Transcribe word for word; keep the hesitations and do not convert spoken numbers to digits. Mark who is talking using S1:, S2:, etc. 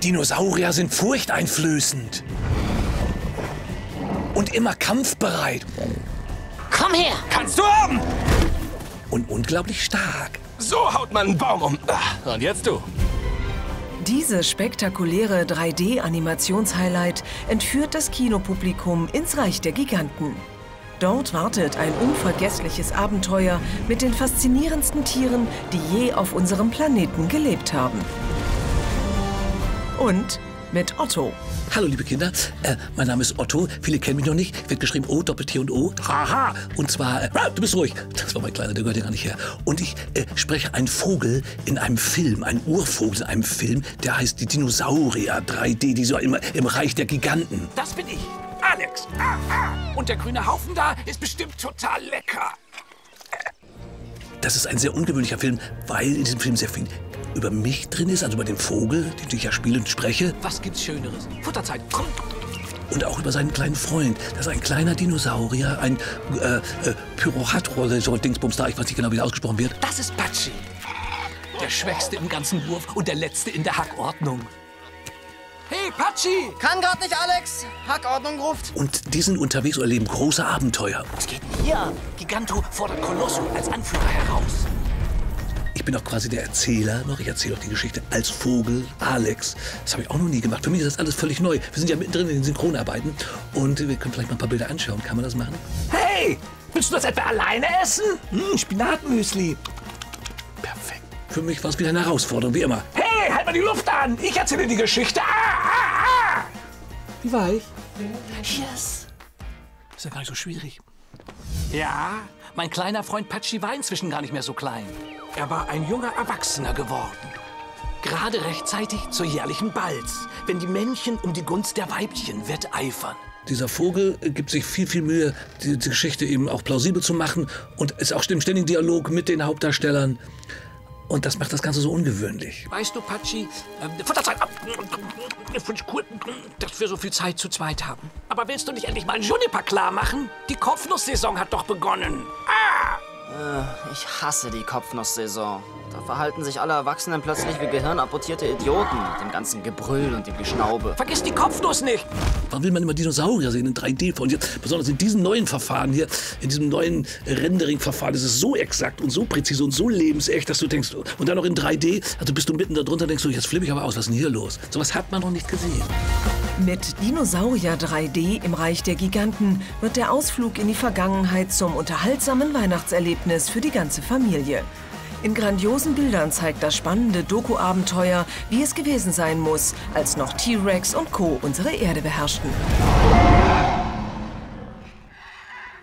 S1: Dinosaurier sind furchteinflößend. Und immer kampfbereit.
S2: Komm her!
S3: Kannst du haben!
S1: Und unglaublich stark.
S3: So haut man einen Baum um. Und jetzt du.
S4: Dieses spektakuläre drei D-Animationshighlight entführt das Kinopublikum ins Reich der Giganten. Dort wartet ein unvergessliches Abenteuer mit den faszinierendsten Tieren, die je auf unserem Planeten gelebt haben. Und mit Otto.
S1: Hallo, liebe Kinder. Äh, mein Name ist Otto. Viele kennen mich noch nicht. Wird geschrieben O, Doppel-T und O. Haha. Und zwar, äh, du bist ruhig. Das war mein Kleiner, der gehört ja gar nicht her. Und ich äh, spreche einen Vogel in einem Film, einen Urvogel in einem Film, der heißt die Dinosaurier drei D, die so im, im Reich der Giganten.
S3: Das bin ich, Alex. Ah, ah. Und der grüne Haufen da ist bestimmt total lecker.
S1: Das ist ein sehr ungewöhnlicher Film, weil in diesem Film sehr viel über mich drin ist, also über den Vogel, den ich ja spiele und spreche.
S3: Was gibt's Schöneres? Futterzeit, komm!
S1: Und auch über seinen kleinen Freund. Das ist ein kleiner Dinosaurier, ein äh, äh, Pyrohatro, so Dingsbums da, ich weiß nicht genau, wie das ausgesprochen wird.
S3: Das ist Patschi. Der Schwächste im ganzen Wurf und der Letzte in der Hackordnung. Hey, Patschi!
S2: Kann grad nicht, Alex. Hackordnung ruft.
S1: Und die sind unterwegs und erleben große Abenteuer.
S3: Was geht denn hier an? Giganto fordert Kolossu als Anführer heraus.
S1: Ich bin auch quasi der Erzähler noch. Ich erzähle auch die Geschichte als Vogel, Alex. Das habe ich auch noch nie gemacht. Für mich ist das alles völlig neu. Wir sind ja mittendrin in den Synchronarbeiten. Und wir können vielleicht mal ein paar Bilder anschauen. Kann man das machen?
S3: Hey! Willst du das etwa alleine essen? Hm, Spinatmüsli.
S1: Perfekt. Für mich war es wieder eine Herausforderung, wie immer.
S3: Hey, halt mal die Luft an! Ich erzähle die Geschichte. Ah, ah, ah.
S1: Wie war ich?
S3: Yes. Ist ja gar nicht so schwierig. Ja, mein kleiner Freund Patschi war inzwischen gar nicht mehr so klein. Er war ein junger Erwachsener geworden. Gerade rechtzeitig zur jährlichen Balz, wenn die Männchen um die Gunst der Weibchen wetteifern.
S1: Dieser Vogel gibt sich viel, viel Mühe, die, die Geschichte eben auch plausibel zu machen und ist auch im ständigen Dialog mit den Hauptdarstellern. Und das macht das Ganze so ungewöhnlich.
S3: Weißt du, Patschi, äh, Futterzeit. Ich finde es cool, dass wir so viel Zeit zu zweit haben. Aber willst du nicht endlich mal Juniper klar machen? Die Kopfnusssaison hat doch begonnen. Ah!
S2: Ich hasse die Kopfnusssaison. Da verhalten sich alle Erwachsenen plötzlich wie gehirnamputierte Idioten mit dem ganzen Gebrüll und dem Geschnaube.
S3: Vergiss die Kopfnuss nicht!
S1: Warum will man immer Dinosaurier sehen in drei D? Und jetzt, besonders in diesem neuen Verfahren hier, in diesem neuen Rendering-Verfahren, ist es so exakt und so präzise und so lebensecht, dass du denkst, und dann noch in drei D, also bist du mitten da drunter, denkst du, jetzt flippe ich aber aus, was ist denn hier los? Sowas hat man noch nicht gesehen.
S4: Mit Dinosaurier drei D im Reich der Giganten wird der Ausflug in die Vergangenheit zum unterhaltsamen Weihnachtserlebnis für die ganze Familie. In grandiosen Bildern zeigt das spannende Doku-Abenteuer, wie es gewesen sein muss, als noch T-Rex und Co. unsere Erde beherrschten.